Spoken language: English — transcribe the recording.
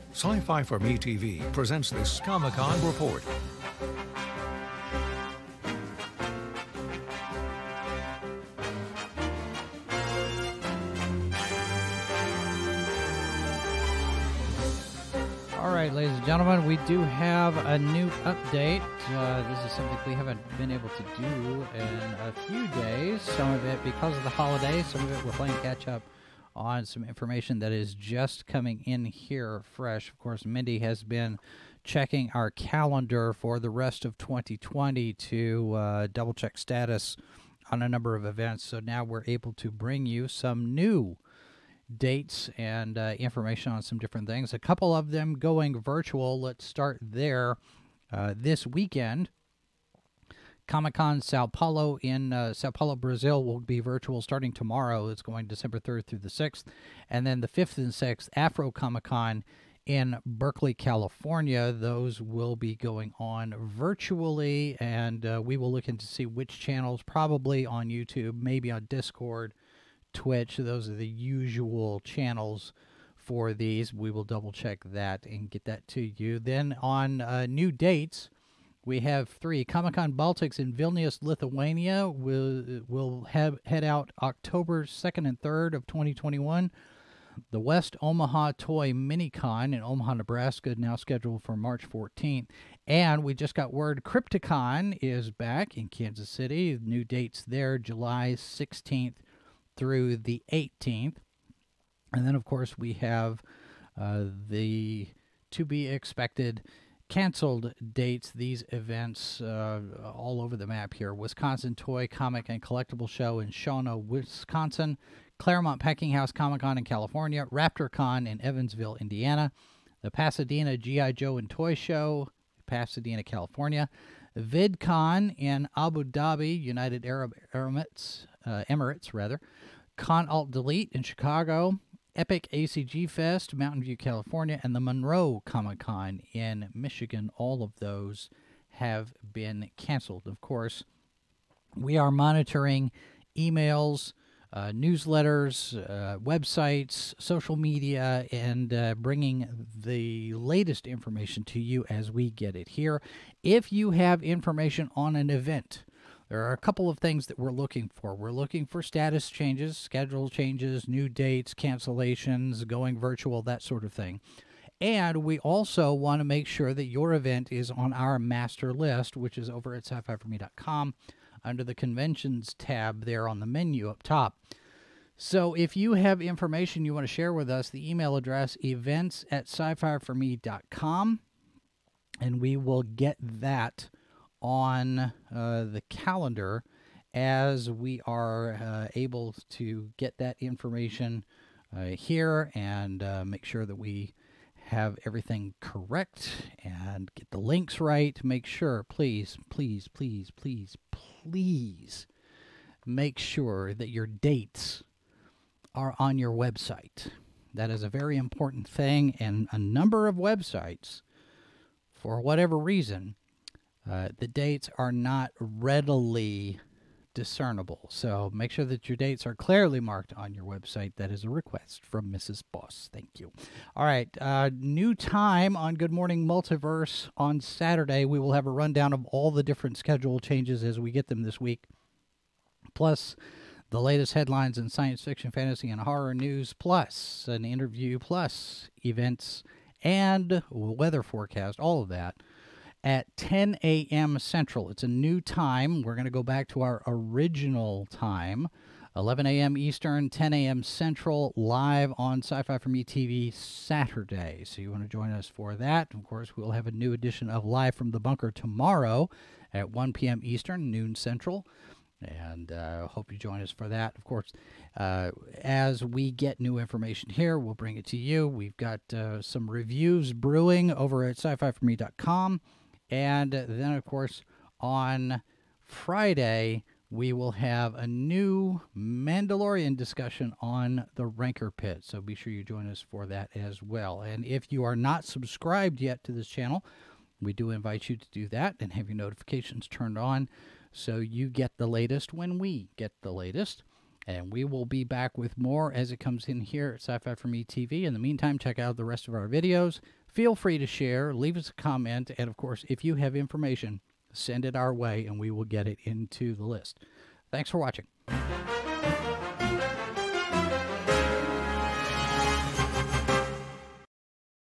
Sci-Fi for Me TV presents this Comic-Con report. All right, ladies and gentlemen, we do have a new update. This is something we haven't been able to do in a few days. Some of it because of the holidays, some of it we're playing catch up on some information that is just coming in here fresh. Of course, Mindy has been checking our calendar for the rest of 2020 to double check status on a number of events. So now we're able to bring you some new dates and information on some different things. A couple of them going virtual. Let's start there. This weekend, Comic-Con Sao Paulo in Sao Paulo, Brazil will be virtual starting tomorrow. It's going December 3rd through the 6th. And then the 5th and 6th, Afro Comic-Con in Berkeley, California. Those will be going on virtually, and we will look into see which channels, probably on YouTube, maybe on Discord, Twitch. Those are the usual channels for these. We will double check that and get that to you. Then on new dates, we have 3. Comic-Con Baltics in Vilnius, Lithuania will head out October 2nd and 3rd of 2021. The West Omaha Toy Minicon in Omaha, Nebraska, now scheduled for March 14th. And we just got word Crypticon is back in Kansas City. New dates there, July 16th through the 18th. And then, of course, we have the to-be-expected canceled dates. These events all over the map here. Wisconsin Toy, Comic, and Collectible Show in Shawano, Wisconsin. Claremont Packing House Comic-Con in California. RaptorCon in Evansville, Indiana. The Pasadena G.I. Joe and Toy Show, Pasadena, California. VidCon in Abu Dhabi, United Arab Emirates, rather. Con Alt Delete in Chicago. Epic ACG Fest, Mountain View, California, and the Monroe Comic-Con in Michigan. All of those have been canceled. Of course, we are monitoring emails, newsletters, websites, social media, and bringing the latest information to you as we get it here. If you have information on an event, there are a couple of things that we're looking for. We're looking for status changes, schedule changes, new dates, cancellations, going virtual, that sort of thing. And we also want to make sure that your event is on our master list, which is over at sci-fi4me.com under the Conventions tab there on the menu up top. So if you have information you want to share with us, the email address events@sci-fi4me.com, and we will get that on the calendar as we are able to get that information here and make sure that we have everything correct and get the links right. Make sure, please, please, please, please, please make sure that your dates are on your website. That is a very important thing, and a number of websites, for whatever reason, the dates are not readily discernible. So make sure that your dates are clearly marked on your website. That is a request from Mrs. Boss. Thank you. All right. New time on Good Morning Multiverse on Saturday. We will have a rundown of all the different schedule changes as we get them this week, plus the latest headlines in science fiction, fantasy, and horror news, plus an interview, plus events and weather forecast, all of that at 10 a.m. Central. It's a new time. We're going to go back to our original time, 11 a.m. Eastern, 10 a.m. Central, live on Sci-Fi for Me TV Saturday. So you want to join us for that. Of course, we'll have a new edition of Live from the Bunker tomorrow at 1 p.m. Eastern, noon Central. And hope you join us for that. Of course, as we get new information here, we'll bring it to you. We've got some reviews brewing over at sci-fi4me.com. And then, of course, on Friday, we will have a new Mandalorian discussion on the Rancor Pit. So be sure you join us for that as well. And if you are not subscribed yet to this channel, we do invite you to do that and have your notifications turned on so you get the latest when we get the latest. And we will be back with more as it comes in here at Sci-Fi For Me TV. In the meantime, check out the rest of our videos. Feel free to share, leave us a comment, and of course, if you have information, send it our way and we will get it into the list. Thanks for watching.